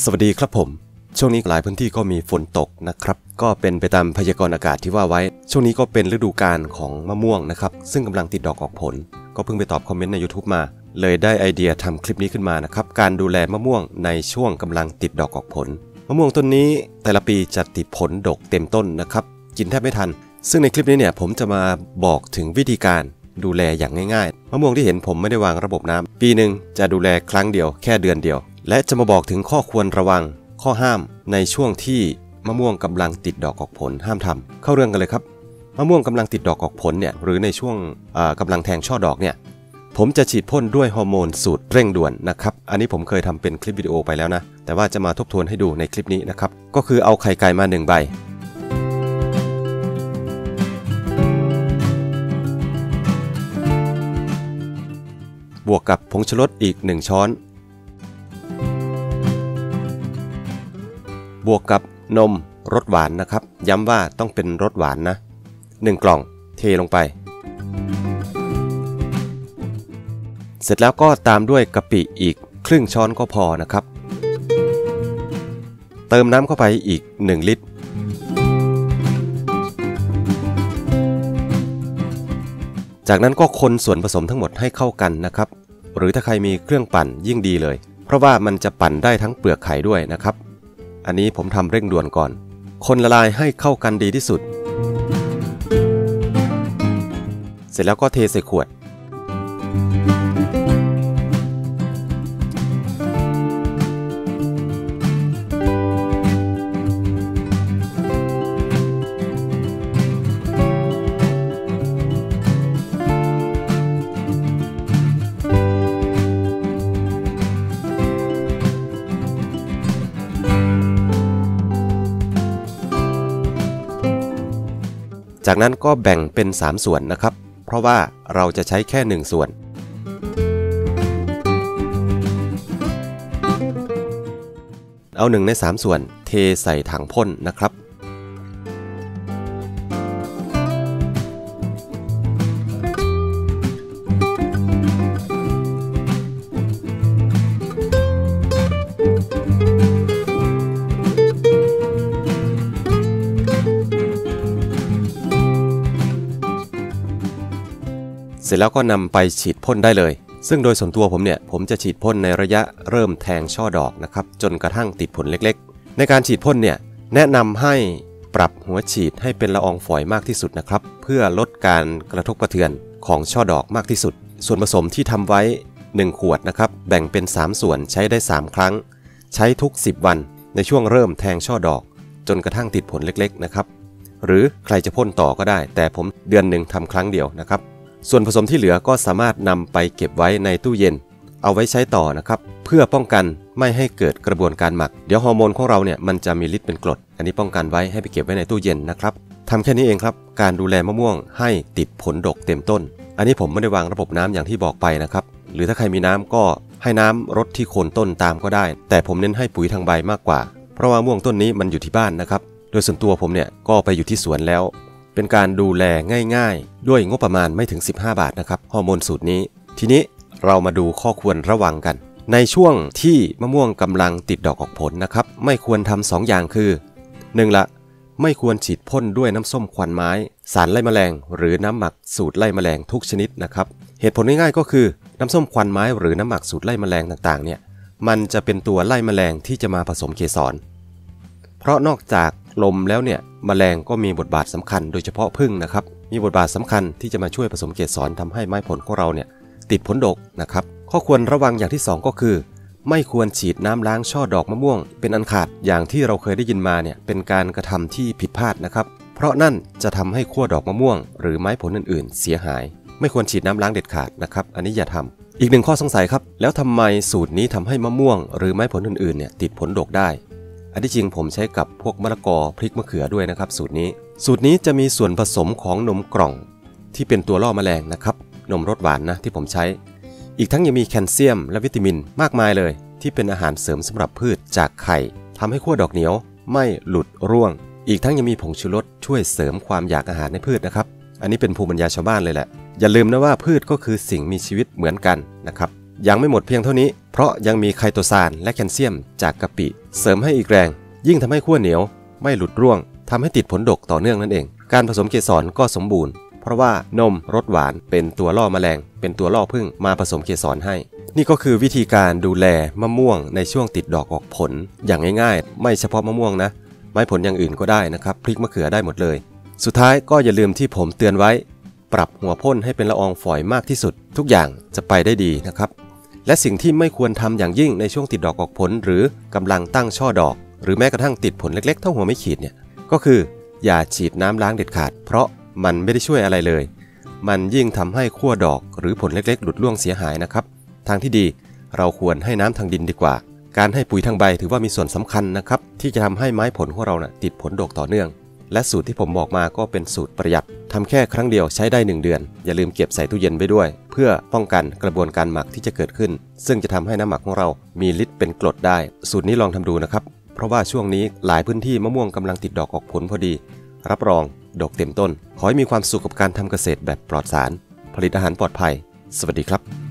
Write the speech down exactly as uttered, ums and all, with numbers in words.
สวัสดีครับผมช่วงนี้หลายพื้นที่ก็มีฝนตกนะครับก็เป็นไปตามพยากรณ์อากาศที่ว่าไว้ช่วงนี้ก็เป็นฤดูกาลของมะม่วงนะครับซึ่งกำลังติดดอกออกผลก็เพิ่งไปตอบคอมเมนต์ใน YouTube มาเลยได้ไอเดียทำคลิปนี้ขึ้นมานะครับการดูแลมะม่วงในช่วงกำลังติดดอกออกผลมะม่วงต้นนี้แต่ละปีจะติดผลดกเต็มต้นนะครับกินแทบไม่ทันซึ่งในคลิปนี้เนี่ยผมจะมาบอกถึงวิธีการดูแลอย่างง่ายๆมะม่วงที่เห็นผมไม่ได้วางระบบน้ำปีหนึ่งจะดูแลครั้งเดียวแค่เดือนเดียวและจะมาบอกถึงข้อควรระวังข้อห้ามในช่วงที่มะม่วงกำลังติดดอกออกผลห้ามทำเข้าเรื่องกันเลยครับมะม่วงกำลังติดดอกออกผลเนี่ยหรือในช่วงกำลังแทงช่อดอกเนี่ยผมจะฉีดพ่นด้วยฮอร์โมนสูตรเร่งด่วนนะครับอันนี้ผมเคยทำเป็นคลิปวิดีโอไปแล้วนะแต่ว่าจะมาทบทวนให้ดูในคลิปนี้นะครับก็คือเอาไข่ไก่มาหนึ่งใบบวกกับผงชูรสอีกหนึ่งช้อนบวกกับนมรสหวานนะครับย้ำว่าต้องเป็นรสหวานนะหนึ่งกล่องเทลงไปเสร็จแล้วก็ตามด้วยกะปิอีกครึ่งช้อนก็พอนะครับเติมน้ำเข้าไปอีกหนึ่งลิตรจากนั้นก็คนส่วนผสมทั้งหมดให้เข้ากันนะครับหรือถ้าใครมีเครื่องปั่นยิ่งดีเลยเพราะว่ามันจะปั่นได้ทั้งเปลือกไข่ด้วยนะครับอันนี้ผมทำเร่งด่วนก่อนคนละลายให้เข้ากันดีที่สุดเสร็จแล้วก็เทใส่ขวดจากนั้นก็แบ่งเป็นสามส่วนนะครับเพราะว่าเราจะใช้แค่หนึ่งส่วนเอาหนึ่งในสามส่วนเทใส่ถังพ่นนะครับเสร็จแล้วก็นำไปฉีดพ่นได้เลยซึ่งโดยส่วนตัวผมเนี่ยผมจะฉีดพ่นในระยะเริ่มแทงช่อดอกนะครับจนกระทั่งติดผลเล็กๆในการฉีดพ่นเนี่ยแนะนำให้ปรับหัวฉีดให้เป็นละอองฝอยมากที่สุดนะครับเพื่อลดการกระทบกระเทือนของช่อดอกมากที่สุดส่วนผสมที่ทำไว้หนึ่งขวดนะครับแบ่งเป็นสามส่วนใช้ได้สามครั้งใช้ทุกสิบวันในช่วงเริ่มแทงช่อดอกจนกระทั่งติดผลเล็กๆนะครับหรือใครจะพ่นต่อก็ได้แต่ผมเดือนหนึ่งทำครั้งเดียวนะครับส่วนผสมที่เหลือก็สามารถนำไปเก็บไว้ในตู้เย็นเอาไว้ใช้ต่อนะครับเพื่อป้องกันไม่ให้เกิดกระบวนการหมักเดี๋ยวฮอร์โมนของเราเนี่ยมันจะมีฤทธิ์เป็นกรดอันนี้ป้องกันไว้ให้ไปเก็บไว้ในตู้เย็นนะครับทำแค่นี้เองครับการดูแลมะม่วงให้ติดผลดกเต็มต้นอันนี้ผมไม่ได้วางระบบน้ำอย่างที่บอกไปนะครับหรือถ้าใครมีน้ำก็ให้น้ำรดที่โคนต้นตามก็ได้แต่ผมเน้นให้ปุ๋ยทางใบมากกว่าเพราะว่ามะม่วงต้นนี้มันอยู่ที่บ้านนะครับโดยส่วนตัวผมเนี่ยก็ไปอยู่ที่สวนแล้วเป็นการดูแลง่ายๆด้วยงบประมาณไม่ถึงสิบห้าบาทนะครับฮอร์โมนสูตรนี้ทีนี้เรามาดูข้อควรระวังกันในช่วงที่มะม่วงกำลังติดดอกออกผลนะครับไม่ควรทำสองอย่างคือหนึ่งละไม่ควรฉีดพ่นด้วยน้ำส้มควันไม้สารไล่แมลงหรือน้ำหมักสูตรไล่แมลงทุกชนิดนะครับเหตุผลง่ายๆก็คือน้ำส้มควันไม้หรือน้ำหมักสูตรไล่แมลงต่างๆเนี่ยมันจะเป็นตัวไล่แมลงที่จะมาผสมเกสรเพราะนอกจากลมแล้วเนี่ยแมลงก็มีบทบาทสำคัญโดยเฉพาะผึ้งนะครับมีบทบาทสำคัญที่จะมาช่วยผสมเกสรทำให้ไม้ผลของเราเนี่ยติดผลดกนะครับข้อควรระวังอย่างที่สองก็คือไม่ควรฉีดน้ำล้างช่อดอกมะม่วงเป็นอันขาดอย่างที่เราเคยได้ยินมาเนี่ยเป็นการกระทำที่ผิดพลาดนะครับเพราะนั่นจะทำให้ขั้วดอกมะม่วงหรือไม้ผลอื่นๆเสียหายไม่ควรฉีดน้ำล้างเด็ดขาดนะครับอันนี้อย่าทำอีกหนึ่งข้อสงสัยครับแล้วทำไมสูตรนี้ทำให้มะม่วงหรือไม้ผลอื่นๆเนี่ยติดผลดกได้อันที่จริงผมใช้กับพวกมะละกอพริกมะเขือด้วยนะครับสูตรนี้สูตรนี้จะมีส่วนผสมของนมกล่องที่เป็นตัวล่อแมลงนะครับนมรสหวานนะที่ผมใช้อีกทั้งยังมีแคลเซียมและวิตามินมากมายเลยที่เป็นอาหารเสริมสำหรับพืชจากไข่ทำให้ขั้วดอกเหนียวไม่หลุดร่วงอีกทั้งยังมีผงชูรสช่วยเสริมความอยากอาหารในพืชนะครับอันนี้เป็นภูมิปัญญาชาวบ้านเลยแหละอย่าลืมนะว่าพืชก็คือสิ่งมีชีวิตเหมือนกันนะครับยังไม่หมดเพียงเท่านี้เพราะยังมีไคโตซานและแคลเซียมจากกะปิเสริมให้อีกแรงยิ่งทำให้ขั้วเหนียวไม่หลุดร่วงทำให้ติดผลดกต่อเนื่องนั่นเองการผสมเกสรก็สมบูรณ์เพราะว่านมรสหวานเป็นตัวล่อแมลงเป็นตัวล่อผึ้งมาผสมเกสรให้นี่ก็คือวิธีการดูแลมะม่วงในช่วงติดดอกออกผลอย่างง่ายๆไม่เฉพาะมะม่วงนะไม้ผลอย่างอื่นก็ได้นะครับพริกมะเขือได้หมดเลยสุดท้ายก็อย่าลืมที่ผมเตือนไว้ปรับหัวพ่นให้เป็นละอองฝอยมากที่สุดทุกอย่างจะไปได้ดีนะครับและสิ่งที่ไม่ควรทำอย่างยิ่งในช่วงติดดอกออกผลหรือกำลังตั้งช่อดอกหรือแม้กระทั่งติดผลเล็กๆเท่าหัวไม่ขีดเนี่ยก็คืออย่าฉีดน้ำล้างเด็ดขาดเพราะมันไม่ได้ช่วยอะไรเลยมันยิ่งทำให้ขั้วดอกหรือผลเล็กๆหลุดร่วงเสียหายนะครับทางที่ดีเราควรให้น้ำทางดินดีกว่าการให้ปุ๋ยทางใบถือว่ามีส่วนสำคัญนะครับที่จะทำให้ไม้ผลของเรานะ่ะติดผลดกต่อเนื่องและสูตรที่ผมบอกมาก็เป็นสูตรประหยัดทำแค่ครั้งเดียวใช้ได้หนึ่งเดือนอย่าลืมเก็บใส่ตู้เย็นไว้ด้วยเพื่อป้องกันกระบวนการหมักที่จะเกิดขึ้นซึ่งจะทำให้น้ำหมักของเรามีฤทธิ์เป็นกรดได้สูตรนี้ลองทำดูนะครับเพราะว่าช่วงนี้หลายพื้นที่มะม่วงกำลังติดดอกออกผลพอดีรับรองดกเต็มต้นขอให้มีความสุขกับการทำเกษตรแบบปลอดสารผลิตอาหารปลอดภัยสวัสดีครับ